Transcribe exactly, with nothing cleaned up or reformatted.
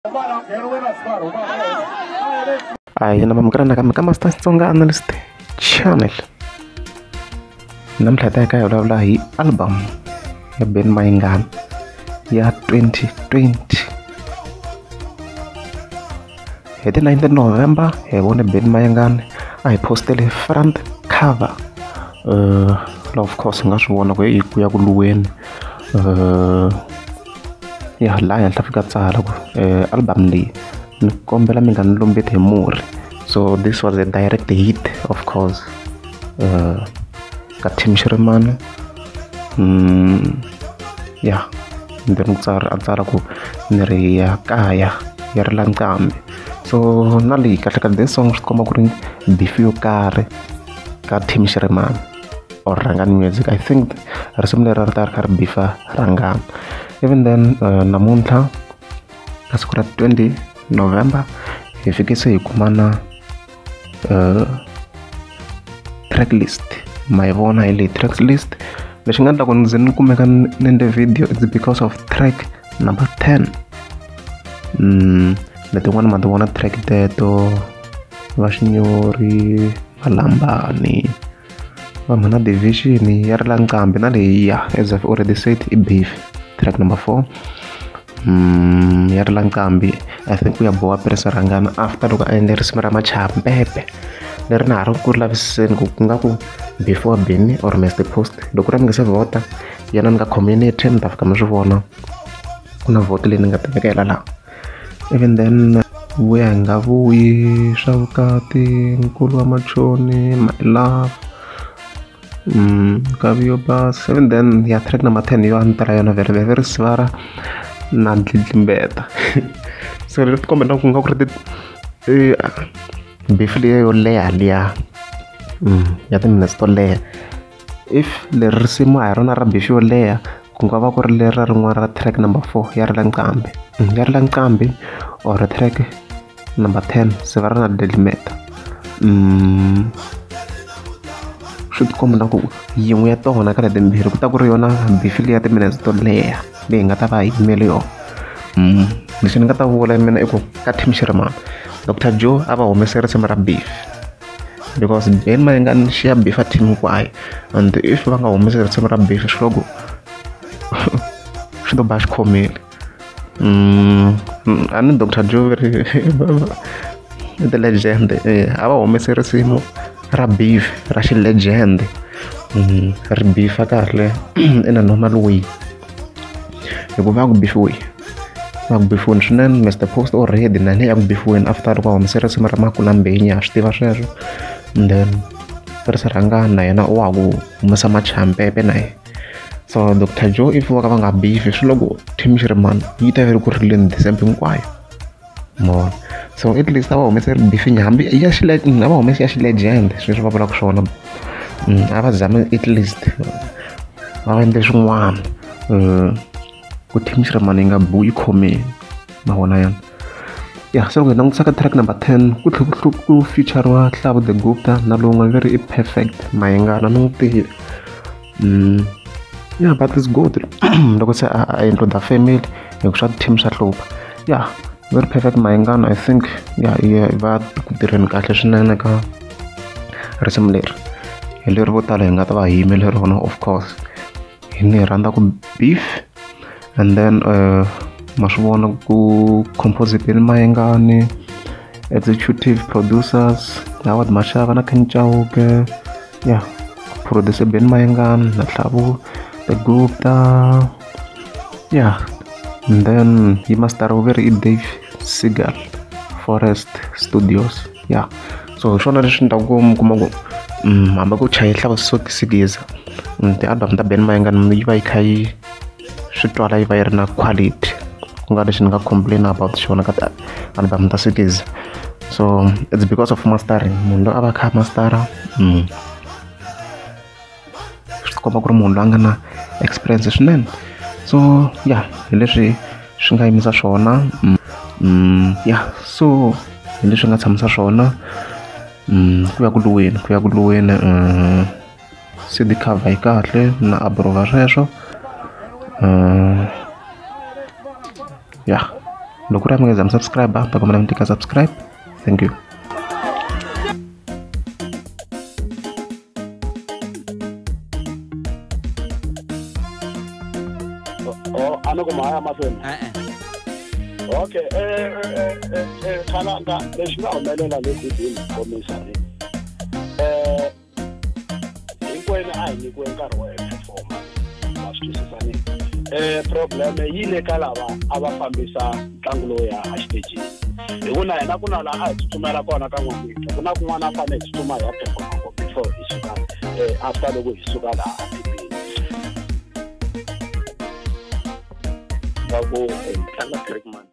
Ay, namamkarana kami kama Master Tsonga Analyst Channel. Namhlata ka vulavula hi album ya Ben Mayengani ya twenty twenty. Hi ti nineteenth November hi vone Ben Mayengani a hi postele front cover. Uh, of course nga swi vona ku hi ku ya ku luweni. Uh, ya la henhla fika tsala ku album leyi ni kombela mi nga ni lombeti hi murhi. So this was a direct hit, of course. Uh, ka Tim Shirimani. Mm, yeah, then tsara tsara ku ni ri ya kaya ya ri lankambe. So na leyi kahle ka this song swi komba ku ri beef yo karhi ka Tim Shirimani or Rangani Music. I think risimu leri ri ta ri karhi beefa Rangani. Even then uh, namuntlha ka siku ra twenty November hi fike se hi kumana uh, track list. Ma yi vona hi leyi track list. Lexi nga endla ku ndzi ni kumeka ni endle video it's because of track number ten. Mm, letin'wana ma ti vona track teto Vaxinyori, Valambani, Vamhana Division ya ri lankambe na leyi ya as I've already said i beef. Track number four mm, ya ri lankambe I think we are boa presa Rangani after loko a endle risimu ra Machambebe leri na ha ri ku laviseni ku nga ku before Benny or Master Post loko ra mi nga se vota yana ni nga community ni ta fika mi swi vona ku na vote leyi ni nga ta vekela laha. Even then vuya hi nga vuyi swa vukati nkulu wa machoni my love mm, kavi yo basa. Even then ya track number ten yo a ni tala yona very very sivara na ndlindlimbeta. So leri ti kombela ku nga ku ri ti beef leyi yo leha liya ya timinutes to leha. If leri risimu a hi rona ra beef yo leha ku nga va ku ri leri ra rin'wana ra track number four ya ri lankambe ya ri lankambe or track number ten se va ri na ndlindlimbeta. Swi ti kombela ku yin'we ya tona ka leti timbirhi ku ta ku ri yona beef leyi ya timinutes to leha leyi nga ta va hi yimele yona. Lexi ni nga ta vula mina i ku ka Tim Shirimani Doctor Joe a va humese risimu ra beef because Ben Mayengani xi ya beef a team hinkwayo and if va nga humesi risimu ra beef swi loko swi to ba xi khomile. A ni Doctor Joe very the legend a va humese risimu ra beef ra xi legend ri beefa kahle in a normal way hikuva ku beefiwe va ku beefiweni swinene. Master Post already na le ya ku beefiweni after loko a humese risimu ra Makulambenya swi tiva sweswo and then Peresa Rangani na yena wa ku humesa Machambebe na ye. So Doctor Joe if va ka va nga beef swi loko Tim Shirimani yi ta veri ku ri leni December hinkwayo mo. So at least a va humese beef nyambi ya xi a va humese ya xi legend sweswi va vulaka swona a va zame at least va va endle swin'wana ku Tim Shirimani yi nga buyi khomeni ma vona yana. Ya se loko hi langutisa ka track number ten ku tlhe ku ku feature-riwa Hlavu the Gupta na lowun'we very perfect Mayengani ni n'wi tivi. Yeah but it's good loko se a endlo the family hi ku swa Tim swa hlupha. Yeah very perfect Mayengani I think ya va ku tirheni kahle swinene ka risimu leri hi leri vo tala hi nga ta va hi yimele rona. Of course hi ni hi rhandza ku beef and then uh, ma swi vona ku compose Ben Mayengani, executive producers Howard Mashava na Ken Chauke, yeah producer Ben Mayengani na Hlavu the Gupta, yeah and then he master over i Dave Segal Forest Studios. Yeah so swona leswi ni ta ku mi kuma ku hamba ku chayi Hlavu Sigiza ti album ta Ben Mayengani yi va yi kha yi swi twala yi va yi ri na quality ku nga lexi ni nga complain about xona ka album ta Sigiza. So it's because of mastering munhu loyi a va kha mastera swi komba ku ri munhu loyi a nga na experience swinene. So yeah hi leswi swi nga yimisa swona. Yeah so hi leswi nga tshamisa swona ku ya ku luweni ku ya ku luweni C D cover yi kahle na aprova sweswo. Yeah loko ku ri mi nga za mi subscribe ta kombela mi tika subscribe. Thank you. Oh, ano ko maya mafen. Okay, eh eh eh kana nga leswi nga humelela leswi hi kombisani. Eh hinkwenu a hi nyikiwe nkarhi wo performa. Ma swi twisisani. Eh problem yi le ka lava a va fambisa ntlangu lowu ya xitejini. Hi ku na hina ku na laha a hi tsutsumela kona ka n'wamita. Ku na kun'wana a fanele hi tsutsuma hi ya performa before hi suka eh after loko hi suka laha. Bago tlanga Crickman.